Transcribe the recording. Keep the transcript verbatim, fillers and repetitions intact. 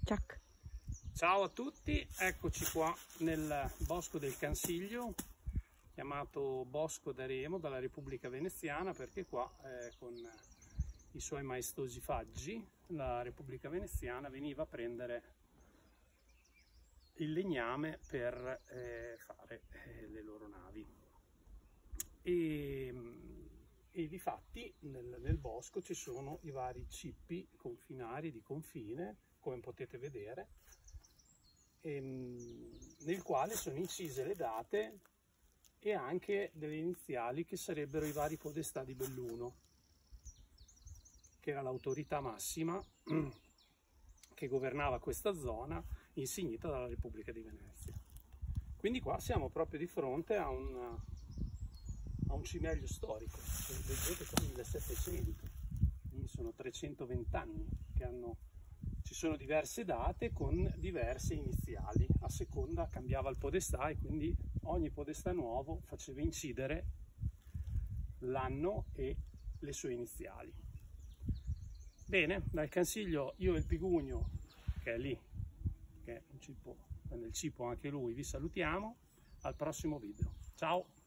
Ciac. Ciao a tutti, eccoci qua nel Bosco del Cansiglio, chiamato Bosco d'Aremo dalla Repubblica Veneziana, perché qua eh, con i suoi maestosi faggi la Repubblica Veneziana veniva a prendere il legname per eh, fare eh, le loro navi. E, e difatti nel, nel bosco ci sono i vari cippi confinari di confine, come potete vedere, ehm, nel quale sono incise le date e anche delle iniziali che sarebbero i vari podestà di Belluno, che era l'autorità massima che governava questa zona, insignita dalla Repubblica di Venezia. Quindi qua siamo proprio di fronte a un, a un cimelio storico, vedete qua millesettecento, quindi sono trecentoventi anni che hanno, ci sono diverse date con diverse iniziali, a seconda cambiava il podestà e quindi ogni podestà nuovo faceva incidere l'anno e le sue iniziali. Bene, dal Cansiglio io e il Pigugno, che è lì, che è un cipo, nel cipo anche lui, vi salutiamo, al prossimo video. Ciao!